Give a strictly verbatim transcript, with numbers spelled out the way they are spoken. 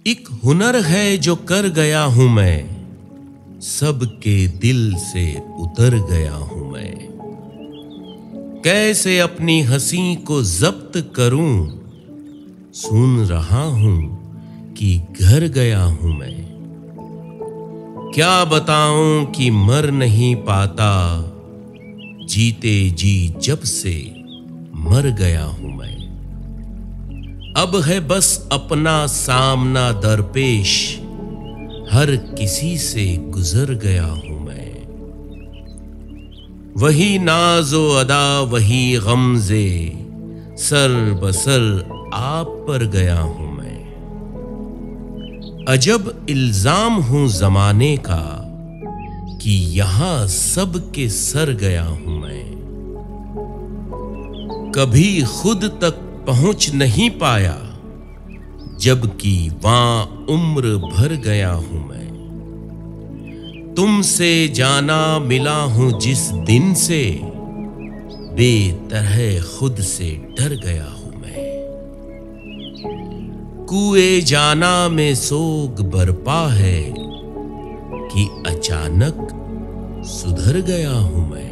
एक हुनर है जो कर गया हूं मैं, सबके दिल से उतर गया हूं मैं। कैसे अपनी हंसी को जब्त करूं, सुन रहा हूं कि घर गया हूं मैं। क्या बताऊं कि मर नहीं पाता, जीते जी जब से मर गया हूं मैं। अब है बस अपना सामना दरपेश, हर किसी से गुजर गया हूं मैं। वही नाज़ो अदा वही गमज़े, सर बसर आप पर गया हूं मैं। अजब इल्जाम हूं जमाने का कि यहां सबके सर गया हूं मैं। कभी खुद तक पहुंच नहीं पाया, जबकि वहां उम्र भर गया हूं मैं। तुमसे जाना मिला हूं जिस दिन से, बेतरह खुद से डर गया हूं मैं। कुएं जाना में सोग बरपा है कि अचानक सुधर गया हूं मैं।